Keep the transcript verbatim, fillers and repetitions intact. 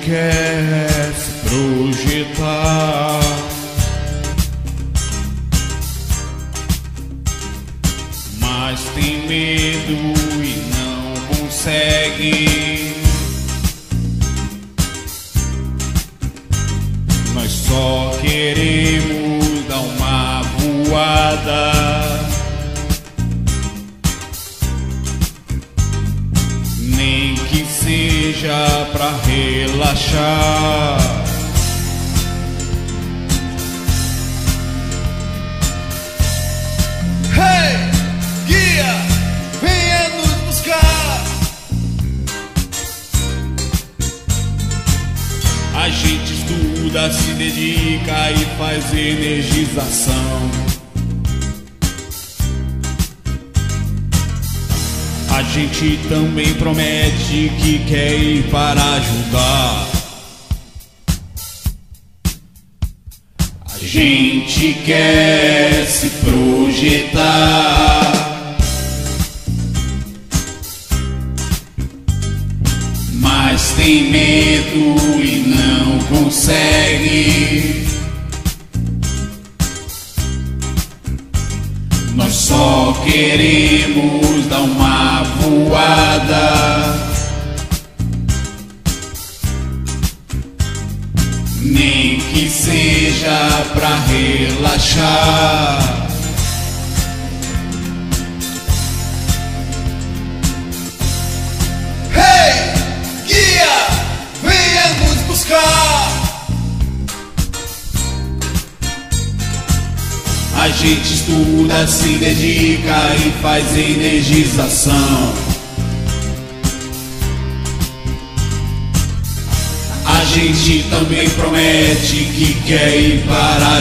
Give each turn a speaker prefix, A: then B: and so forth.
A: quer se projetar, mas tem medo e não consegue. Nós só queremos dar uma voada, nem que seja pra relaxar.
B: Hey, guia, venha nos buscar.
A: A gente estuda, se dedica e faz energização. A gente também promete que quer ir para ajudar. A gente quer se projetar, mas tem medo e não consegue. Nós só queremos dar uma voada, nem que seja pra relaxar.
B: Hey, guia, venha nos buscar.
A: A gente estuda, se dedica e faz energização. A gente também promete que quer ir para